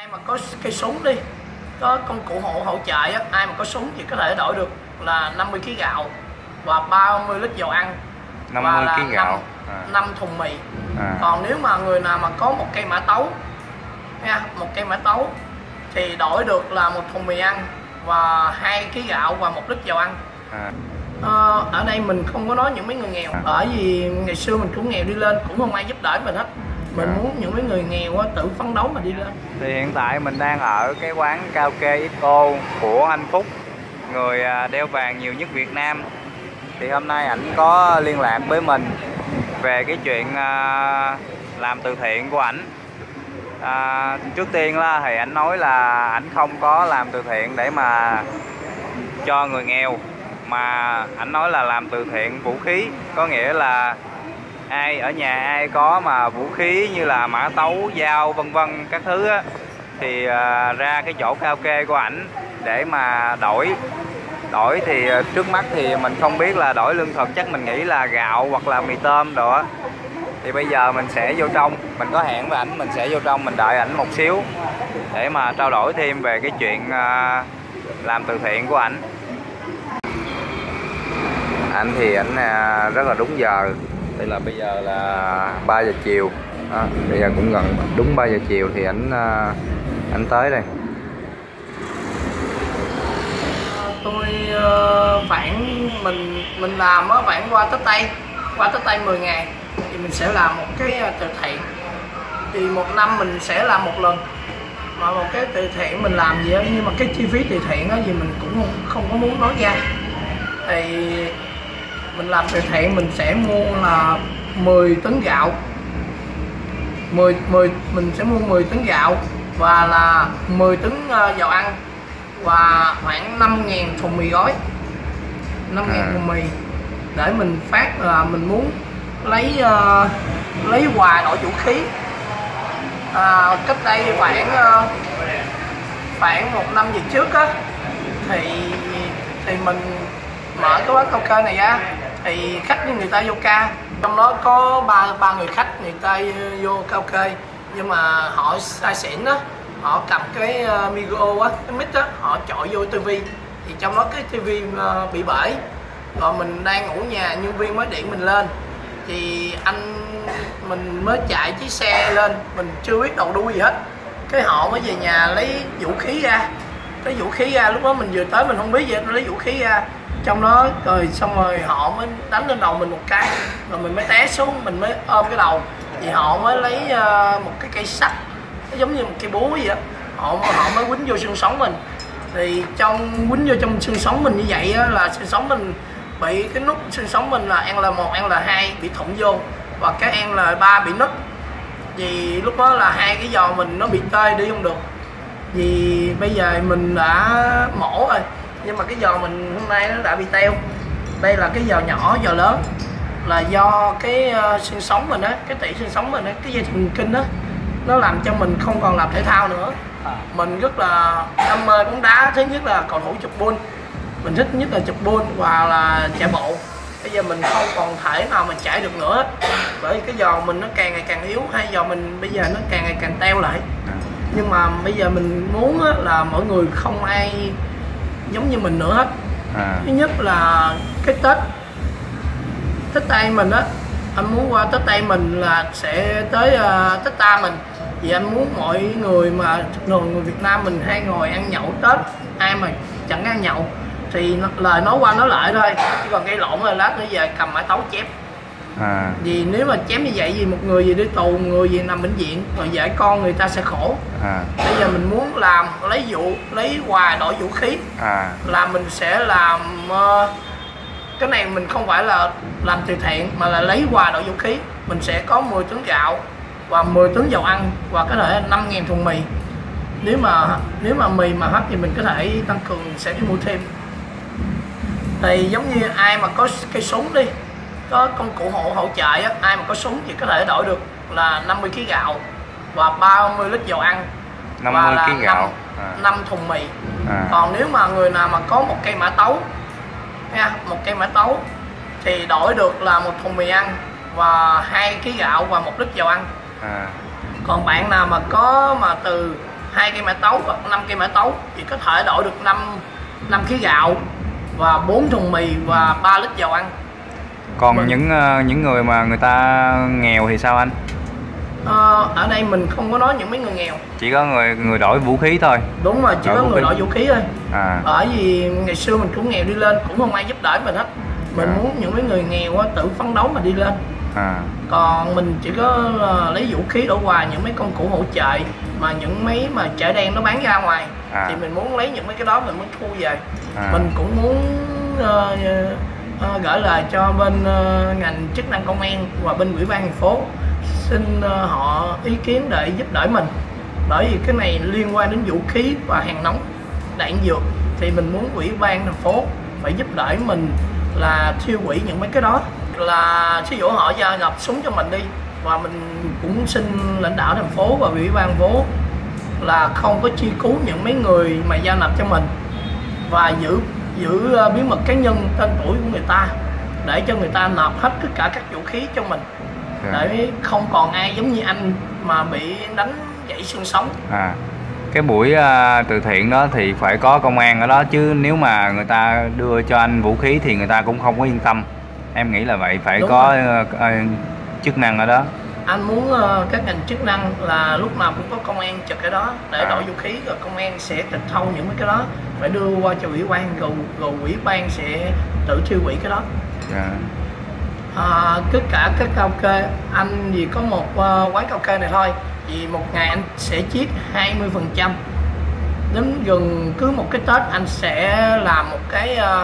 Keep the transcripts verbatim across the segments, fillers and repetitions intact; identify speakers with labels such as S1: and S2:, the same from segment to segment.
S1: mà có cây súng đi, có công cụ hỗ hỗ trợ á, ai mà có súng thì có thể đổi được là năm mươi ki lô gam gạo và ba mươi lít dầu ăn
S2: năm mươi ki lô gam gạo,
S1: năm thùng mì.
S2: À.
S1: Còn nếu mà người nào mà có một cây mã tấu nha, một cây mã tấu thì đổi được là một thùng mì ăn và hai ký gạo và một lít dầu ăn.
S2: À.
S1: Ờ, ở đây mình không có nói những mấy người nghèo, bởi vì ngày xưa mình cũng nghèo đi lên, cũng không ai giúp đỡ mình hết. Mình à. muốn những mấy người nghèo á, tự phấn đấu mà đi lên.
S2: Thì hiện tại mình đang ở cái quán karaoke ích ô của anh Phúc, người đeo vàng nhiều nhất Việt Nam. Thì hôm nay ảnh có liên lạc với mình về cái chuyện làm từ thiện của ảnh. À, trước tiên là thì ảnh nói là ảnh không có làm từ thiện để mà cho người nghèo, mà ảnh nói là làm từ thiện vũ khí, có nghĩa là ai ở nhà ai có mà vũ khí như là mã tấu, dao vân vân các thứ á, thì à, ra cái chỗ karaoke của ảnh để mà đổi. Đổi thì trước mắt thì mình không biết là đổi lương thực, chắc mình nghĩ là gạo hoặc là mì tôm đồ á. Thì bây giờ mình sẽ vô trong, mình có hẹn với ảnh, mình sẽ vô trong mình đợi ảnh một xíu để mà trao đổi thêm về cái chuyện uh, làm từ thiện của ảnh. Ảnh thì ảnh uh, rất là đúng giờ. Đây là bây giờ là ba giờ chiều. À, bây giờ cũng gần đúng ba giờ chiều thì ảnh uh, ảnh tới đây.
S1: Tôi uh, khoảng mình mình làm á, khoảng qua Tết Tây, qua Tết Tây mười ngày thì mình sẽ làm một cái từ thiện. Thì một năm mình sẽ làm một lần, mà một cái từ thiện mình làm gì đó, nhưng mà cái chi phí từ thiện đó gì mình cũng không, không có muốn nói ra. Thì mình làm từ thiện mình sẽ mua là mười tấn gạo, mười, mười, mình sẽ mua mười tấn gạo và là mười tấn uh, dầu ăn và khoảng năm nghìn thùng mì gói, năm nghìn thùng mì để mình phát. Là mình muốn lấy uh, lấy quà đổi vũ khí. À, cách đây khoảng uh, khoảng một năm về trước á, thì thì mình mở cái quán karaoke này ra, thì khách như người ta vô ca, trong đó có ba ba người khách người ta vô karaoke, nhưng mà họ sai xỉn á, họ cầm cái uh, micro á, cái mic á, họ chọi vô tivi, thì trong đó cái tivi uh, bị bể. Rồi mình đang ngủ nhà, nhân viên mới điện mình lên, thì anh mình mới chạy chiếc xe lên, mình chưa biết đầu đuôi gì hết, cái họ mới về nhà lấy vũ khí ra, lấy vũ khí ra. Lúc đó mình vừa tới mình không biết gì hết, lấy vũ khí ra trong đó, rồi xong rồi họ mới đánh lên đầu mình một cái, rồi mình mới té xuống, mình mới ôm cái đầu, thì họ mới lấy uh, một cái cây sắt, nó giống như một cây búa vậy đó, họ họ mới quýnh vô xương sống mình. Thì trong quýnh vô trong xương sống mình như vậy á, là xương sống mình bị cái nút xương sống mình là L một, L hai bị thủng vô, và cái L ba bị nứt. Vì lúc đó là hai cái giò mình nó bị tê, đi không được. Vì bây giờ mình đã mổ rồi, nhưng mà cái giò mình hôm nay nó đã bị teo. Đây là cái giò nhỏ, giò lớn là do cái uh, xương sống mình á, cái tủy xương sống mình á, cái dây thần kinh á, nó làm cho mình không còn làm thể thao nữa. Mình rất là đam mê bóng đá, thứ nhất là cầu thủ chụp ball, mình thích nhất là chụp ball và là chạy bộ. Bây giờ mình không còn thể nào mà chạy được nữa, bởi cái giò mình nó càng ngày càng yếu, hai giò mình bây giờ nó càng ngày càng teo lại. Nhưng mà bây giờ mình muốn là mọi người không ai giống như mình nữa hết. À. Thứ nhất là cái Tết Tết Tây mình á, anh muốn qua Tết Tây mình là sẽ tới uh, Tết ta mình, vì anh muốn mọi người mà thường người Việt Nam mình hay ngồi ăn nhậu Tết, ai mà chẳng ăn nhậu thì lời nói qua nói lại thôi, chỉ còn gây lộn rồi lát nữa về cầm mã tấu chém. À. Vì nếu mà chém như vậy, vì một người gì đi tù, người gì nằm bệnh viện, rồi vợ con người ta sẽ khổ. À. Bây giờ mình muốn làm lấy vụ lấy quà đổi vũ khí. À. Là mình sẽ làm uh, cái này mình không phải là làm từ thiện mà là lấy quà đổi vũ khí. Mình sẽ có mười tấn gạo và mười tấn dầu ăn và có thể năm nghìn thùng mì. Nếu mà nếu mà mì mà hết thì mình có thể tăng cường sẽ đi mua thêm. Thì giống như ai mà có cây súng đi, có công cụ hỗ hỗ trợ á, ai mà có súng thì có thể đổi được là năm mươi ki lô gam gạo và ba mươi lít dầu ăn
S2: năm mươi ki lô gam gạo,
S1: năm thùng mì. À. Còn nếu mà người nào mà có một cây mã tấu nha, một cây mã tấu thì đổi được là một thùng mì ăn và hai ký gạo và một lít dầu ăn. À. Còn bạn nào mà có mà từ hai cây mã tấu hoặc năm cây mã tấu thì có thể đổi được năm năm ký gạo và bốn thùng mì và ba lít dầu ăn.
S2: Còn
S1: mình...
S2: những uh, những người mà người ta nghèo thì sao anh?
S1: À, ở đây mình không có nói những mấy người nghèo,
S2: chỉ có người người đổi vũ khí thôi.
S1: Đúng rồi, chỉ đổi có người khí. đổi vũ khí thôi.
S2: À.
S1: Bởi vì ngày xưa mình cũng nghèo đi lên, cũng không ai giúp đỡ mình hết. Mình à. muốn những mấy người nghèo á, tự phấn đấu mà đi lên.
S2: À.
S1: Còn mình chỉ có uh, lấy vũ khí đổ quà những mấy công cụ hỗ trợ mà những mấy mà chợ đen nó bán ra ngoài. À. Thì mình muốn lấy những mấy cái đó mình muốn thu về. À. Mình cũng muốn uh, uh, gửi lời cho bên uh, ngành chức năng công an và bên ủy ban thành phố xin uh, họ ý kiến để giúp đỡ mình. Bởi vì cái này liên quan đến vũ khí và hàng nóng, đạn dược, thì mình muốn ủy ban thành phố phải giúp đỡ mình là thiêu hủy những mấy cái đó. Là ví dụ họ giao nộp súng cho mình đi, và mình cũng xin lãnh đạo thành phố và ủy ban thành phố là không có chi cứu những mấy người mà giao nộp cho mình, và giữ giữ bí mật cá nhân, tên tuổi của người ta, để cho người ta nộp hết tất cả các vũ khí cho mình. À. Để không còn ai giống như anh mà bị đánh gãy xương sống.
S2: À, cái buổi uh, từ thiện đó thì phải có công an ở đó chứ, nếu mà người ta đưa cho anh vũ khí thì người ta cũng không có yên tâm. Em nghĩ là vậy, phải Đúng có uh, uh, chức năng ở đó.
S1: Anh muốn uh, các ngành chức năng là lúc nào cũng có công an trực cái đó để à. đổi vũ khí, rồi công an sẽ tịch thâu những cái đó, phải đưa qua cho ủy ban, rồi, rồi ủy ban sẽ tự thiêu hủy cái đó. À. À, tất cả các karaoke, anh vì có một uh, quán karaoke này thôi, vì một ngày anh sẽ chiết hai mươi phần trăm. Đến gần cứ một cái Tết anh sẽ làm một cái uh,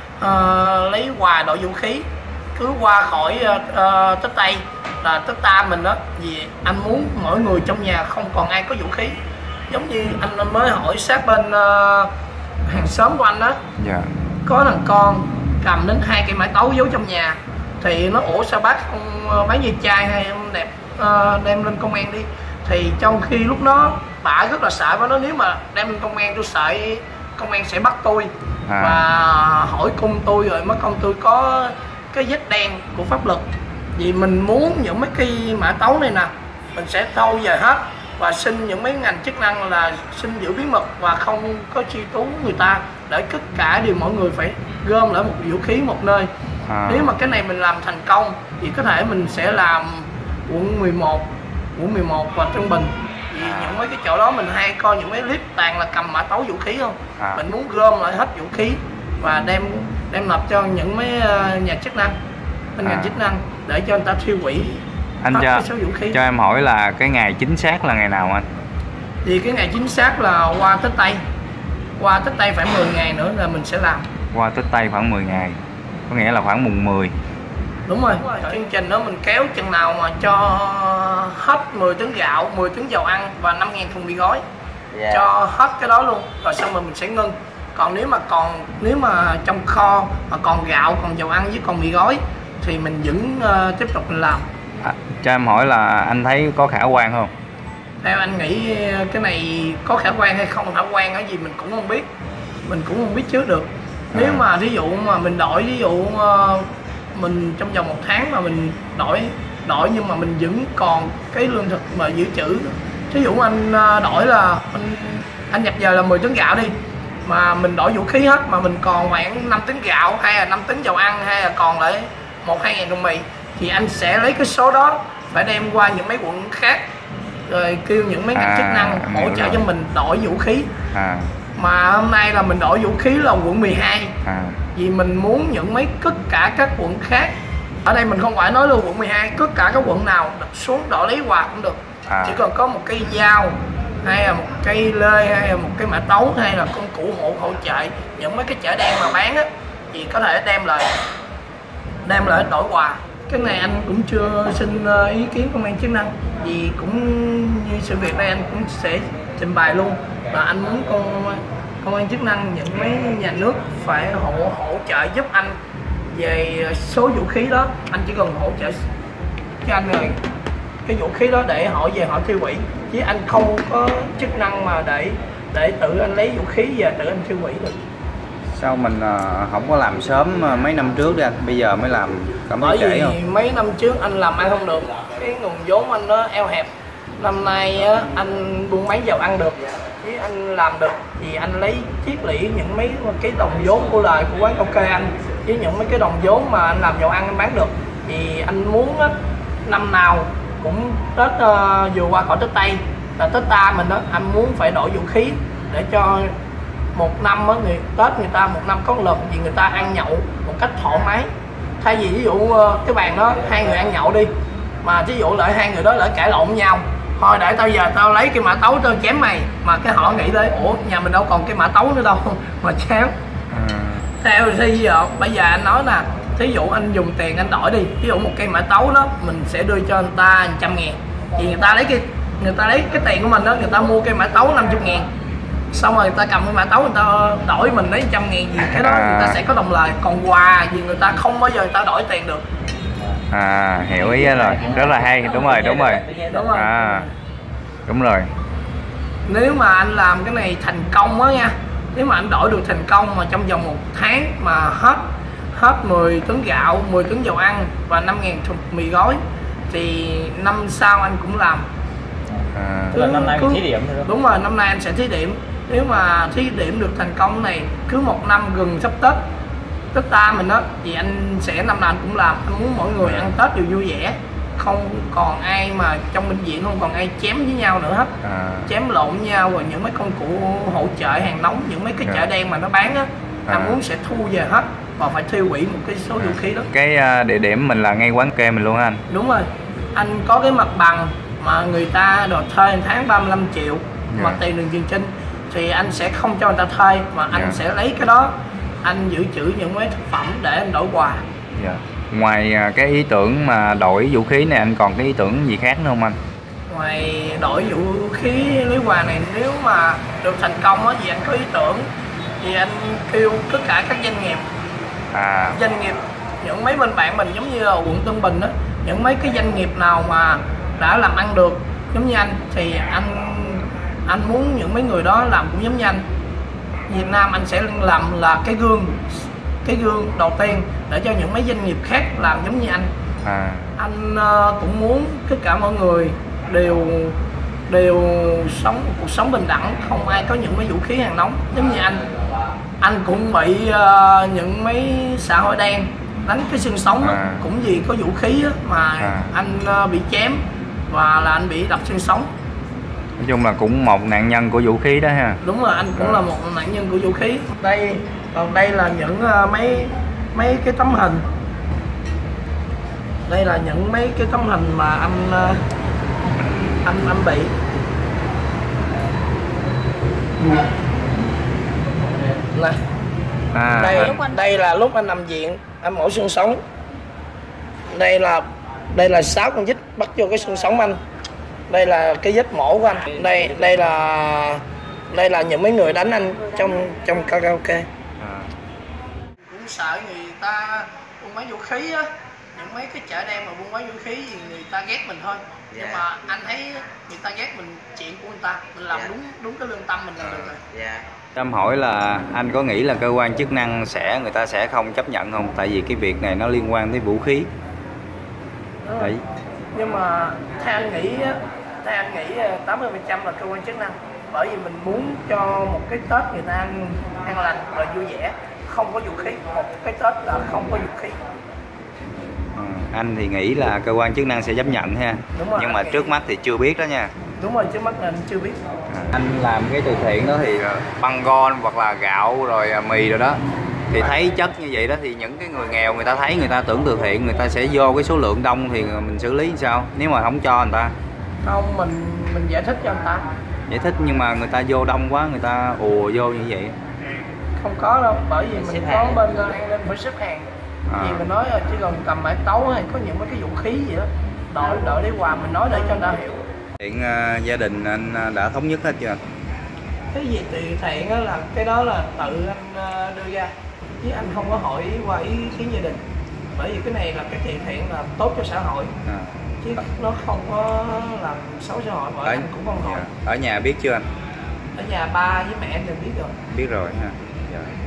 S1: uh, lấy quà đội vũ khí, cứ qua khỏi uh, uh, Tết Tây là Tết Ta mình đó. Vì anh muốn mỗi người trong nhà không còn ai có vũ khí. Giống như anh mới hỏi sát bên uh, hàng xóm của anh đó. Yeah. Có thằng con cầm đến hai cây mã tấu giấu trong nhà, thì nó ủa sao bác không bán dây chai hay không đẹp uh, đem lên công an đi. Thì trong khi lúc đó bà rất là sợ, và nó nếu mà đem lên công an tôi sợ công an sẽ bắt tôi. À. Và hỏi cung tôi, rồi mất công tôi có cái vết đen của pháp luật. Vì mình muốn những mấy cây mã tấu này nè mình sẽ thâu về hết, và xin những mấy ngành chức năng là xin giữ bí mật và không có truy tố người ta, để tất cả đều mọi người phải gom lại một vũ khí một nơi. À. Nếu mà cái này mình làm thành công thì có thể mình sẽ làm quận mười một, quận mười một và Tân Bình. Vì à. những mấy cái chỗ đó mình hay coi những mấy clip toàn là cầm mã tấu vũ khí không. À. Mình muốn gom lại hết vũ khí và đem đem nộp cho những mấy nhà chức năng, bên à. ngành chức năng để cho người ta thiêu hủy.
S2: Anh cho, số vũ khí. Cho em hỏi là cái ngày chính xác là ngày nào anh?
S1: Thì cái ngày chính xác là qua Tết Tây. Qua Tết Tây phải mười ngày nữa là mình sẽ làm.
S2: Qua Tết Tây khoảng mười ngày, có nghĩa là khoảng mùng mười.
S1: Đúng rồi, Đúng rồi. Chương trình đó mình kéo chừng nào mà cho hết mười tấn gạo, mười tấn dầu ăn và năm nghìn thùng mì gói. Yeah. Cho hết cái đó luôn, rồi xong rồi mình sẽ ngưng. Còn nếu mà còn nếu mà trong kho mà còn gạo, còn dầu ăn với còn mì gói thì mình vẫn uh, tiếp tục mình làm.
S2: À, cho em hỏi là anh thấy có khả quan không?
S1: Theo anh nghĩ cái này có khả quan hay không khả quan ở gì mình cũng không biết. Mình cũng không biết trước được. Nếu mà ví dụ mà mình đổi, ví dụ uh, mình trong vòng một tháng mà mình đổi đổi nhưng mà mình vẫn còn cái lương thực mà dự trữ. Ví dụ anh uh, đổi là anh, anh nhập giờ là mười tấn gạo đi, mà mình đổi vũ khí hết mà mình còn khoảng năm tấn gạo hay là năm tấn dầu ăn hay là còn lại một hai ngàn thùng mì, thì anh sẽ lấy cái số đó phải đem qua những mấy quận khác, rồi kêu những mấy ngành à, chức năng hỗ trợ rồi. cho mình đổi vũ khí. À. Mà hôm nay là mình đổi vũ khí là quận mười hai. À. Vì mình muốn những mấy tất cả các quận khác, ở đây mình không phải nói luôn quận mười hai, tất cả các quận nào xuống đổi lấy quà cũng được. À. Chỉ cần có một cây dao hay là một cây lê hay là một cái mã tấu hay là công cụ hỗ hỗ trợ những mấy cái chợ đen mà bán á, thì có thể đem lại đem lại đổi quà. Cái này anh cũng chưa xin ý kiến công an chức năng, vì cũng như sự việc này anh cũng sẽ trình bày luôn là anh muốn công công an chức năng, những mấy nhà nước phải hỗ hỗ trợ giúp anh về số vũ khí đó. Anh chỉ cần hỗ trợ cho anh rồi cái vũ khí đó để họ về họ tiêu hủy, chứ anh không có chức năng mà để để tự anh lấy vũ khí về tự anh tiêu hủy được.
S2: Sao mình uh, không có làm sớm uh, mấy năm trước đi anh, bây giờ mới làm cảm thấy trễ không?
S1: Mấy năm trước anh làm ăn không được, cái nguồn vốn anh nó eo hẹp, Năm nay á, anh buôn bán dầu ăn được, chứ anh làm được thì anh lấy triết lý những mấy cái đồng vốn của lời của quán cà phê anh, với những mấy cái đồng vốn mà anh làm dầu ăn anh bán được. Thì anh muốn á, năm nào cũng Tết uh, vừa qua khỏi Tết Tây là Tết ta mình đó, anh muốn phải đổi vũ khí để cho một năm á, người Tết người ta một năm có một lần thì người ta ăn nhậu một cách thoải mái. Thay vì ví dụ uh, cái bàn đó hai người ăn nhậu đi, mà ví dụ lại hai người đó lại cãi lộn nhau, thôi để tao giờ tao lấy cái mã tấu tao chém mày, mà cái họ nghĩ tới ủa nhà mình đâu còn cái mã tấu nữa đâu mà chém. Ừ. Theo thì giờ bây giờ anh nói nè, thí dụ anh dùng tiền anh đổi đi, ví dụ một cây mã tấu đó mình sẽ đưa cho người ta một trăm ngàn, thì người ta lấy cái người ta lấy cái tiền của mình đó, người ta mua cây mã tấu năm mươi ngàn, xong rồi người ta cầm cái mã tấu người ta đổi mình lấy một trăm ngàn gì cái đó người ta sẽ có đồng lời. Còn quà gì người ta không bao giờ người ta đổi tiền được.
S2: À, hiểu ý rồi, rất là hay, đúng rồi, đúng rồi,
S1: đúng rồi.
S2: À, đúng rồi.
S1: Nếu mà anh làm cái này thành công á nha, nếu mà anh đổi được thành công mà trong vòng một tháng mà hết hết mười tấn gạo, mười tấn dầu ăn và năm ngàn thùng mì gói, thì năm sau anh cũng làm.
S2: À.
S3: Cứ, là năm nay cứ, thí điểm rồi.
S1: Đúng rồi, năm nay anh sẽ thí điểm. Nếu mà thí điểm được thành công này, cứ một năm gần sắp Tết Tết ta mình đó, thì anh sẽ năm nào anh cũng làm. Anh muốn mọi người ăn Tết đều vui vẻ, không còn ai mà trong bệnh viện không còn ai chém với nhau nữa hết. À. Chém lộn với nhau, rồi những mấy công cụ hỗ trợ hàng nóng, những mấy cái chợ đen mà nó bán á, à. Anh muốn sẽ thu về hết và phải tiêu hủy một cái số vũ khí đó.
S2: Cái địa điểm mình là ngay quán kê mình luôn hả anh?
S1: Đúng rồi, anh có cái mặt bằng mà người ta đòi thuê tháng ba mươi lăm triệu, yeah. Mặt tiền đường Trường Chinh, thì anh sẽ không cho người ta thuê, mà anh yeah. sẽ lấy cái đó anh dự trữ những mấy thực phẩm để anh đổi quà.
S2: Yeah. Ngoài cái ý tưởng mà đổi vũ khí này, anh còn cái ý tưởng gì khác nữa không anh?
S1: Ngoài đổi vũ khí lấy quà này, nếu mà được thành công á, thì anh có ý tưởng thì anh kêu tất cả các doanh nghiệp, à. doanh nghiệp những mấy bên bạn mình giống như là quận Tân Bình á, những mấy cái doanh nghiệp nào mà đã làm ăn được giống như anh, thì anh anh muốn những mấy người đó làm cũng giống như anh. Việt Nam anh sẽ làm là cái gương cái gương đầu tiên để cho những mấy doanh nghiệp khác làm giống như anh. À. Anh uh, cũng muốn tất cả mọi người đều đều sống một cuộc sống bình đẳng, không ai có những mấy vũ khí hàng nóng giống như anh. Anh cũng bị uh, những mấy xã hội đen đánh cái xương sống, à. Cũng vì có vũ khí á, mà à. Anh uh, bị chém và là anh bị đập xương sống.
S2: Nói chung là cũng một nạn nhân của vũ khí đó ha.
S1: Đúng rồi, anh cũng à. là một nạn nhân của vũ khí. Đây, còn đây là những uh, mấy mấy cái tấm hình. Đây là những mấy cái tấm hình mà anh uh, anh anh bị. Này. À. Đây, đây là lúc anh nằm viện, anh mổ xương sống. Đây là đây là sáu con vít bắt vô cái xương sống anh. Đây là cái vết mổ của anh. Đây đây là đây là những mấy người đánh anh trong trong karaoke. À. Cũng sợ người ta buôn bán vũ khí á, những mấy cái chợ đen mà buôn bán vũ khí thì người ta ghét mình thôi. Yeah. Nhưng mà anh thấy người ta ghét mình chuyện của người ta, mình làm yeah. đúng đúng cái lương tâm mình là được rồi. Yeah.
S2: Em hỏi là anh có nghĩ là cơ quan chức năng sẽ người ta sẽ không chấp nhận không? Tại vì cái việc này nó liên quan tới vũ khí. Đấy.
S1: Nhưng mà theo anh nghĩ theo anh nghĩ tám mươi phần trăm là cơ quan chức năng, bởi vì mình muốn cho một cái Tết người ta ăn, ăn lành và vui vẻ, không có vũ khí, một cái Tết là không có vũ khí.
S2: Ừ, anh thì nghĩ là cơ quan chức năng sẽ chấp nhận ha. Đúng rồi, nhưng mà trước mắt thì chưa biết đó nha.
S1: Đúng rồi, trước mắt là anh chưa biết.
S2: À, anh làm cái từ thiện đó thì băng gôn hoặc là gạo rồi mì rồi đó, thì thấy chất như vậy đó thì những cái người nghèo người ta thấy, người ta tưởng từ thiện, người ta sẽ vô cái số lượng đông thì mình xử lý sao nếu mà không cho người ta?
S1: Không, mình mình giải thích cho người ta.
S2: Giải thích nhưng mà người ta vô đông quá, người ta ùa vô như vậy.
S1: Không có đâu, bởi vì mình có bên an ninh phải xếp hàng. À. Thì mình nói là chỉ cần cầm mã tấu hay có những mấy cái vũ khí gì đó, đợi đợi để quà mình nói để cho người ta hiểu.
S2: Hiện uh, gia đình anh đã thống nhất hết chưa?
S1: Cái gì từ thiện đó là cái đó là tự anh uh, đưa ra, chứ anh không có hỏi qua ý kiến gia đình, bởi vì cái này là cái từ thiện là tốt cho xã hội. À. Chứ nó không có làm xấu xã hội, bởi ở, anh cũng không hỏi.
S2: Ở nhà biết chưa anh?
S1: Ở nhà ba với mẹ anh đều biết rồi.
S2: Biết rồi ha. Dạ.